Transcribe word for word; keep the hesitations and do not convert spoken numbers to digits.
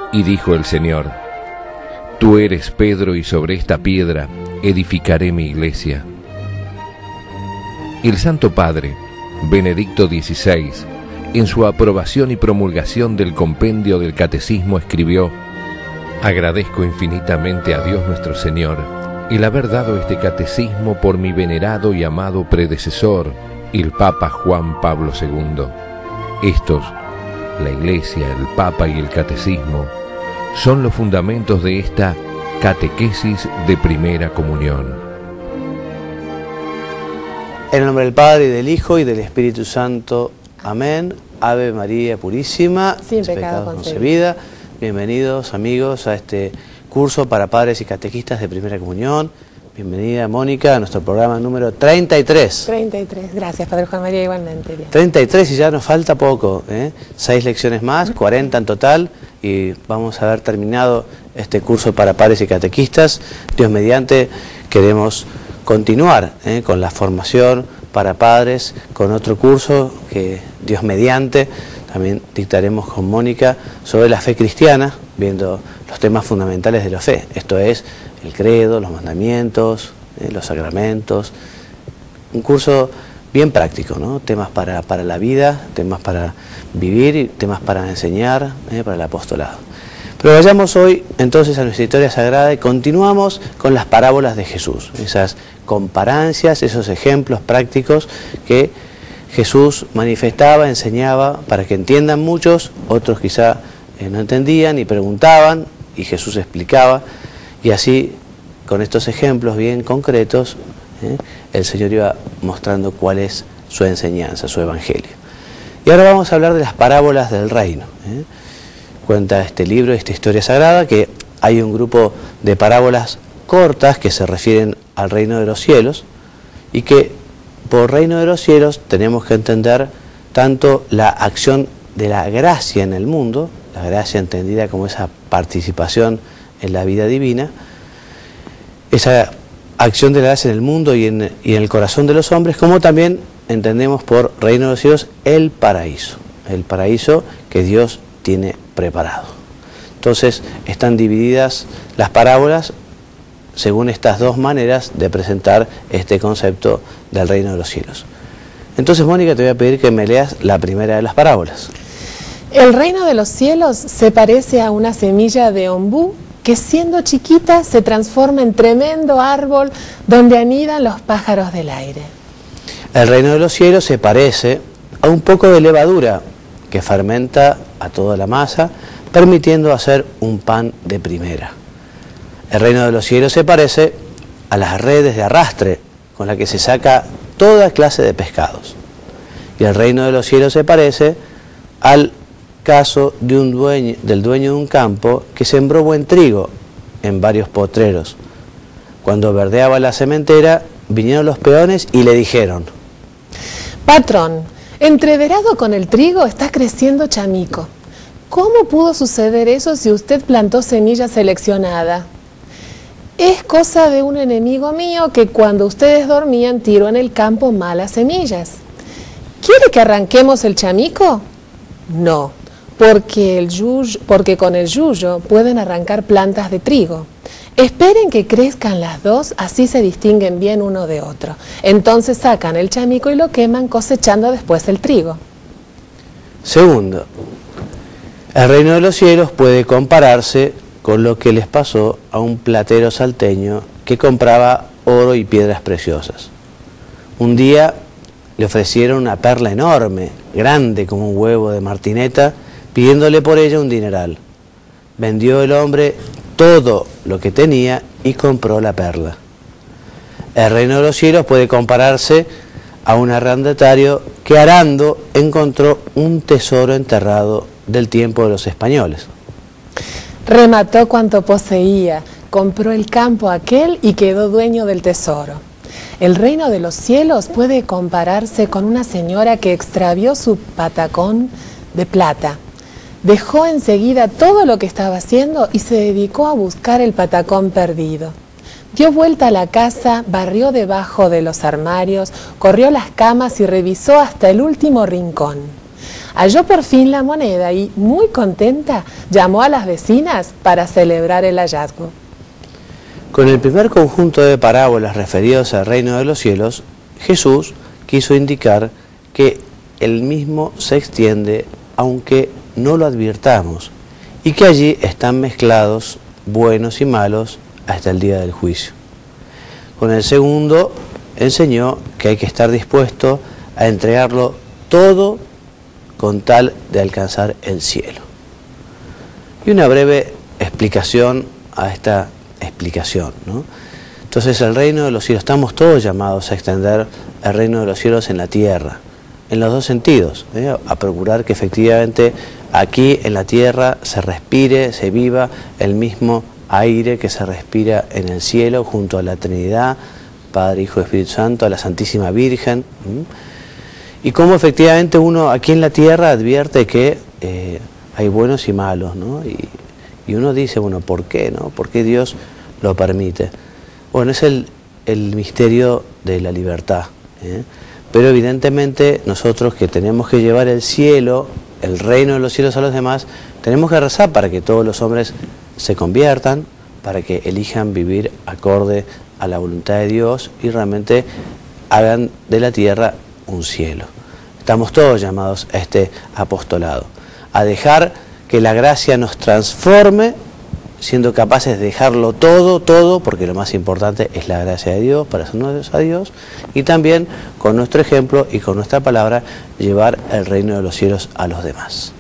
Y dijo el Señor: Tú eres Pedro, y sobre esta piedra edificaré mi iglesia. El Santo Padre, Benedicto dieciséis, en su aprobación y promulgación del compendio del Catecismo escribió: Agradezco infinitamente a Dios nuestro Señor el haber dado este catecismo por mi venerado y amado predecesor, el Papa Juan Pablo segundo. Estos, la Iglesia, el Papa y el Catecismo, son los fundamentos de esta catequesis de primera comunión. En el nombre del Padre, y del Hijo, y del Espíritu Santo. Amén. Ave María Purísima, sin pecado concebida. Bienvenidos, amigos, a este curso para padres y catequistas de primera comunión. Bienvenida, Mónica, a nuestro programa número treinta y tres. treinta y tres, gracias, Padre Juan María, igualmente. Bien. treinta y tres y ya nos falta poco, ¿eh? Seis lecciones más, cuarenta en total, y vamos a haber terminado este curso para padres y catequistas. Dios mediante, queremos continuar ¿eh? con la formación para padres, con otro curso que Dios mediante también dictaremos con Mónica sobre la fe cristiana, viendo los temas fundamentales de la fe, esto es el credo, los mandamientos, eh, los sacramentos, un curso bien práctico, ¿no? Temas para, para la vida, temas para vivir y temas para enseñar, eh, para el apostolado. Pero vayamos hoy entonces a nuestra historia sagrada y continuamos con las parábolas de Jesús, esas comparancias, esos ejemplos prácticos que Jesús manifestaba, enseñaba para que entiendan muchos, otros quizá eh, no entendían y preguntaban y Jesús explicaba, y así con estos ejemplos bien concretos eh, el Señor iba mostrando cuál es su enseñanza, su evangelio. Y ahora vamos a hablar de las parábolas del reino. ¿eh? Cuenta este libro, esta historia sagrada, que hay un grupo de parábolas cortas que se refieren al reino de los cielos y que por reino de los cielos tenemos que entender tanto la acción de la gracia en el mundo, la gracia entendida como esa participación en la vida divina, esa acción de la gracia en el mundo y en, y en el corazón de los hombres, como también entendemos por reino de los cielos el paraíso, el paraíso que Dios tiene preparado. Entonces están divididas las parábolas según estas dos maneras de presentar este concepto del reino de los cielos. Entonces, Mónica, te voy a pedir que me leas la primera de las parábolas. El reino de los cielos se parece a una semilla de ombú que siendo chiquita se transforma en tremendo árbol donde anidan los pájaros del aire. El reino de los cielos se parece a un poco de levadura que fermenta a toda la masa, permitiendo hacer un pan de primera. El reino de los cielos se parece a las redes de arrastre con las que se saca toda clase de pescados. Y el reino de los cielos se parece al caso de un dueño, del dueño de un campo que sembró buen trigo en varios potreros. Cuando verdeaba la sementera, vinieron los peones y le dijeron: Patrón, entreverado con el trigo está creciendo chamico. ¿Cómo pudo suceder eso si usted plantó semilla seleccionada? Es cosa de un enemigo mío que cuando ustedes dormían tiró en el campo malas semillas. ¿Quiere que arranquemos el chamico? No, porque, el yuyo, porque con el yuyo pueden arrancar plantas de trigo. Esperen que crezcan las dos, así se distinguen bien uno de otro. Entonces sacan el chamico y lo queman, cosechando después el trigo. Segundo, el reino de los cielos puede compararse con lo que les pasó a un platero salteño que compraba oro y piedras preciosas. Un día le ofrecieron una perla enorme, grande como un huevo de martineta, pidiéndole por ella un dineral. Vendió el hombre todo lo que tenía y compró la perla. El reino de los cielos puede compararse a un arrendatario que arando encontró un tesoro enterrado del tiempo de los españoles. Remató cuanto poseía, compró el campo aquel y quedó dueño del tesoro. El reino de los cielos puede compararse con una señora que extravió su patacón de plata. Dejó enseguida todo lo que estaba haciendo y se dedicó a buscar el patacón perdido. Dio vuelta a la casa, barrió debajo de los armarios, corrió las camas y revisó hasta el último rincón. halló por fin la moneda y, muy contenta, llamó a las vecinas para celebrar el hallazgo. Con el primer conjunto de parábolas referidos al reino de los cielos, Jesús quiso indicar que el mismo se extiende aunque no lo advirtamos y que allí están mezclados buenos y malos hasta el día del juicio. Con el segundo enseñó que hay que estar dispuesto a entregarlo todo con tal de alcanzar el cielo. Y una breve explicación a esta explicación, ¿no? Entonces el reino de los cielos, estamos todos llamados a extender el reino de los cielos en la tierra, en los dos sentidos, ¿eh? A procurar que efectivamente aquí en la tierra se respire, se viva el mismo aire que se respira en el cielo junto a la Trinidad, Padre, Hijo y Espíritu Santo, a la Santísima Virgen. ¿Mm? Y cómo efectivamente uno aquí en la tierra advierte que eh, hay buenos y malos, ¿no? Y, y uno dice, bueno, ¿por qué, no? ¿Por qué Dios lo permite? Bueno, es el, el misterio de la libertad, ¿eh? Pero evidentemente nosotros que tenemos que llevar el cielo, el reino de los cielos a los demás, tenemos que rezar para que todos los hombres se conviertan, para que elijan vivir acorde a la voluntad de Dios y realmente hagan de la tierra un cielo. Estamos todos llamados a este apostolado, a dejar que la gracia nos transforme, siendo capaces de dejarlo todo, todo, porque lo más importante es la gracia de Dios, para hacernos a Dios, y también con nuestro ejemplo y con nuestra palabra llevar el reino de los cielos a los demás.